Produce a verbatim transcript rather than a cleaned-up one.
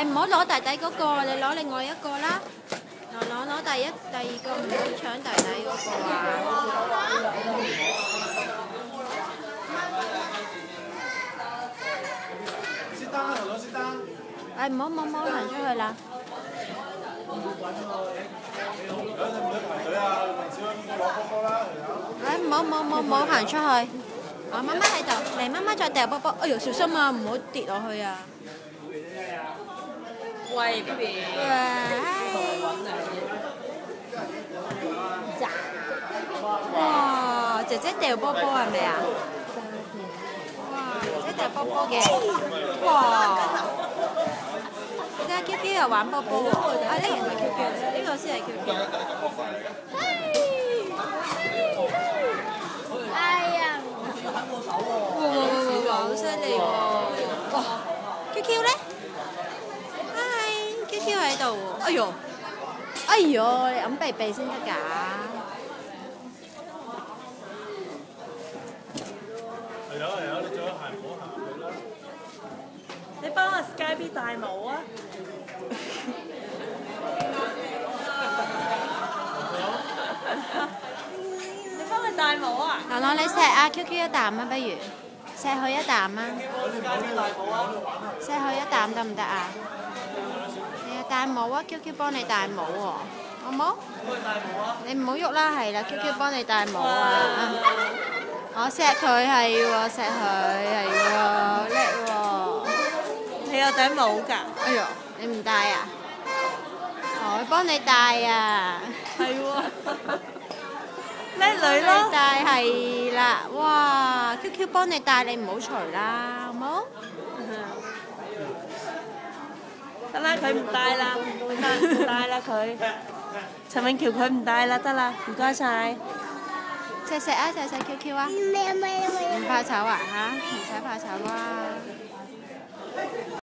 誒唔好攞弟弟嗰個，你攞另外一個啦。攞攞攞第一第二個，唔好搶弟弟嗰個啊！ 熄燈啦，同學熄燈。 誒唔好唔好唔好行出去啦！誒唔好唔好唔好唔好行出去！我媽媽喺度，嚟媽媽再掉波波。哎呦，小心啊，唔好跌落去啊！ 喂，B B。 哇！姐姐掉波波係咪啊？哇！姐姐掉波波嘅。哇！你睇下 Q Q 又玩波波喎。啊，呢個唔係 Q Q，呢個先係 Q Q。哎呀！哇哇哇哇！好犀利喎！哇 ！Q Q 咧 ？Hi，Q Q 喺度喎。哎呦！哎呦！你揞鼻鼻先得㗎。 係啊係啊，你着咗鞋唔好行去啦。 你幫阿 Sky B 戴帽啊！你幫佢戴帽啊！ 嗱嗱，你錫阿 Q Q 一啖啊，不如錫佢一啖啊！錫佢一啖得唔得啊？係啊，戴帽啊 ！Q Q 幫你戴帽喎，好冇？你唔好喐啦，係啦 ，Q Q 幫你戴帽啊！我錫佢係喎，錫佢係喎，叻喎！ 你有頂帽㗎？ 哎呦，你唔戴啊？我幫你戴啊！ 係喎，叻女咯！ 戴係啦，哇 ！Q Q 幫你戴，你唔好除啦，好冇？ 得啦，佢唔戴啦，得唔戴啦佢。陳永橋佢唔戴啦，得啦，唔該晒。 錫錫啊，錫錫 Q Q 啊！唔怕醜啊嚇，唔使怕醜啊！